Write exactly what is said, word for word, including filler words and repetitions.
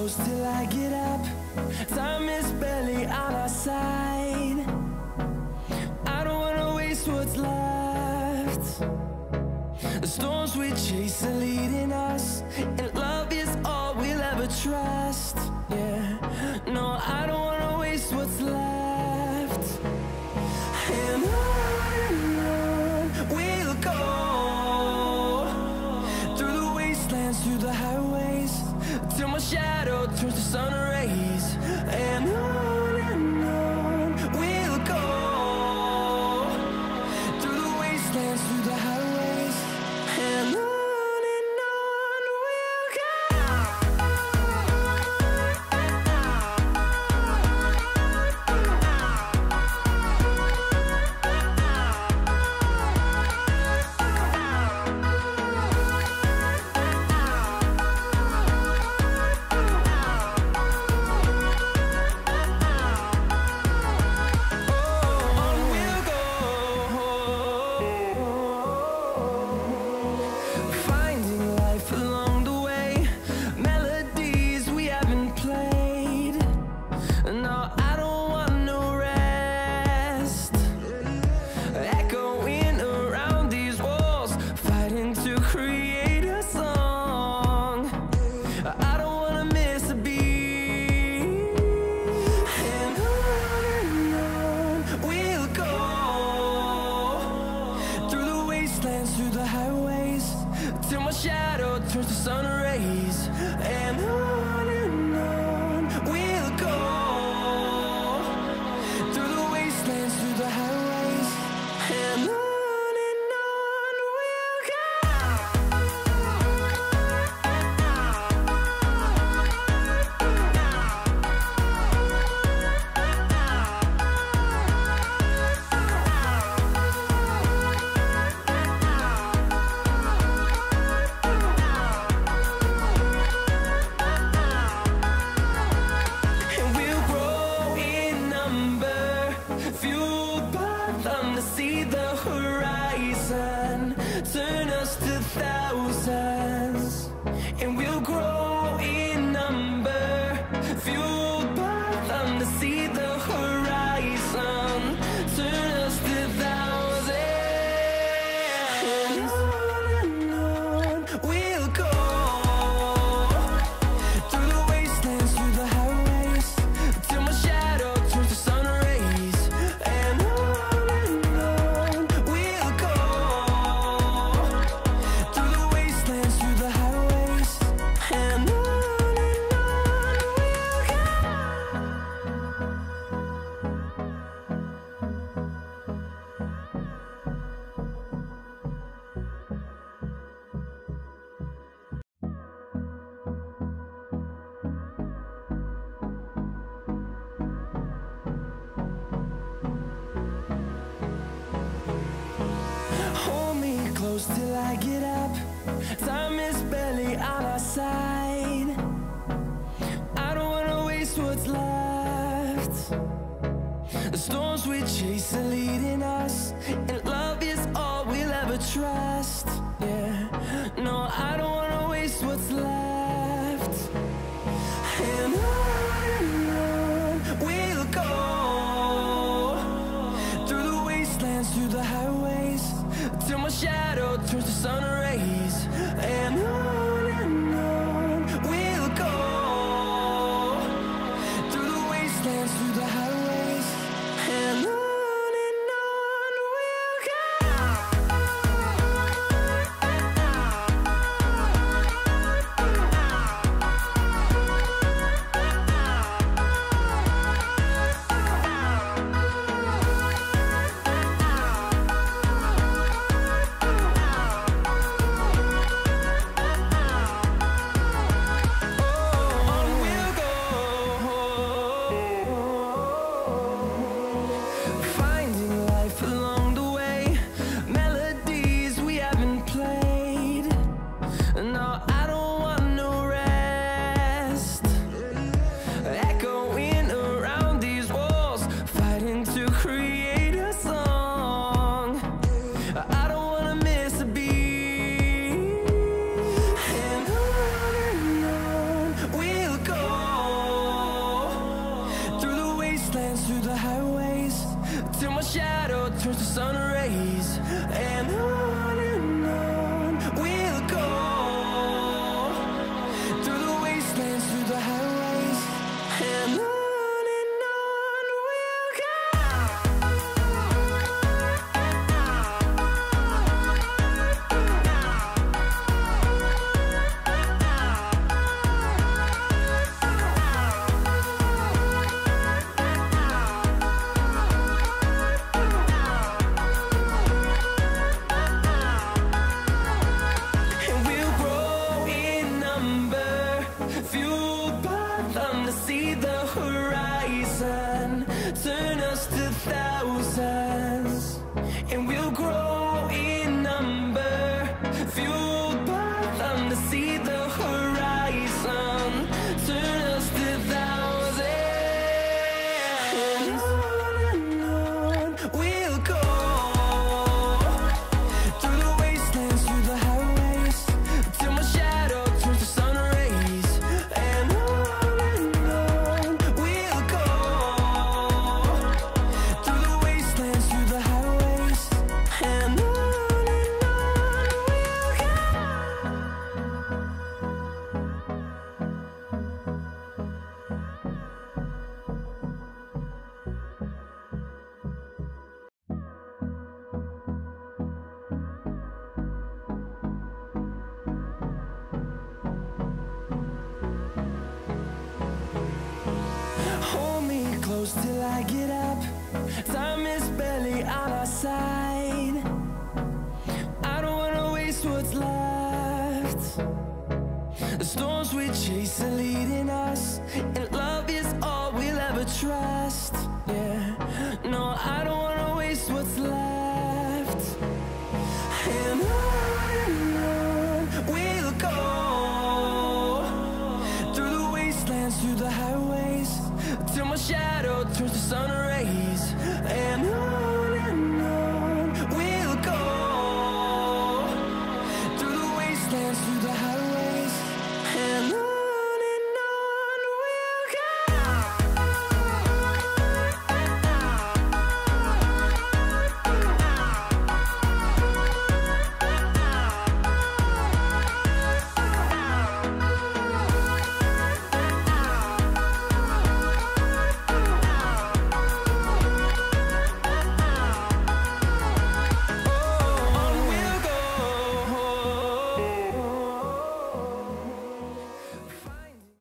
close till I get up. Time is barely on our side. I don't wanna waste what's left. The storms we chase are leading us, and love is all we'll ever trust. Yeah, no, I don't wanna waste what's left. And on and on we'll go, through the wastelands, through the highways, till my shadow turns to sun rays. And on and on we'll go, through the wastelands, through the highways, and on. Through the highways, till my shadow turns to sun rays. And on and on we'll go, through the wastelands, through the highways, and on. See the horizon turn us to thousands, and we'll grow in number, fueled by them to see the horizon turn us to thousands. And on and on we'll go, through the wastelands, through the highways, till my shadow turns to sun rays. And on close till I get up. Time is barely on our side. I don't wanna waste what's left. The storms we chase are leading us, and love is all we'll ever trust. Yeah, no, I don't wanna waste what's left. And on and on we'll go, through the wastelands, through the highways, till my shadow turns to sun rays. And on and on we'll go, through the wastelands, through the highways, and on. close till I get up. Time is barely on our side. I don't wanna waste what's left. The storms we chase are leading us, and love is all we'll ever trust. Yeah, no, I don't wanna waste what's left.